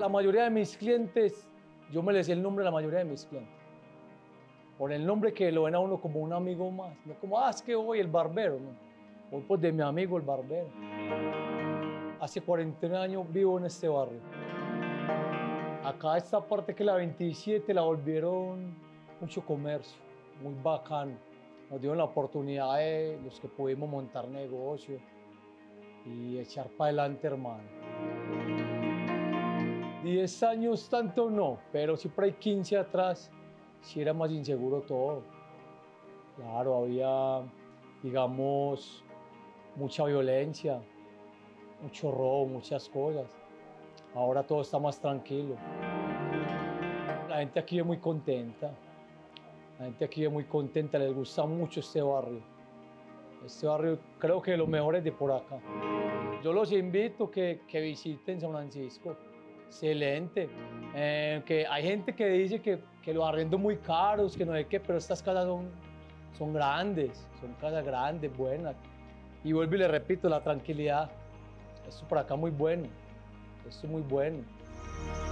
la mayoría de mis clientes, yo me les sé el nombre de la mayoría de mis clientes. Por el nombre que lo ven a uno como un amigo más. No como, es que voy el barbero. No. Voy pues de mi amigo el barbero. Hace 41 años vivo en este barrio. Acá esta parte que la 27 la volvieron mucho comercio, muy bacano. Nos dieron la oportunidad de los que pudimos montar negocio y echar para adelante, hermano. 10 años tanto no, pero sí por ahí 15 atrás, sí era más inseguro todo. Claro, había, digamos, mucha violencia, mucho robo, muchas cosas. Ahora todo está más tranquilo. La gente aquí es muy contenta. La gente aquí es muy contenta, les gusta mucho este barrio. Este barrio creo que lo mejor es de por acá. Yo los invito que visiten San Francisco. Excelente. Que hay gente que dice que los arriendos muy caros, que no sé qué, pero estas casas son grandes, son casas grandes, buenas. Y vuelvo y le repito, la tranquilidad. Esto por acá muy bueno. Esto es muy bueno.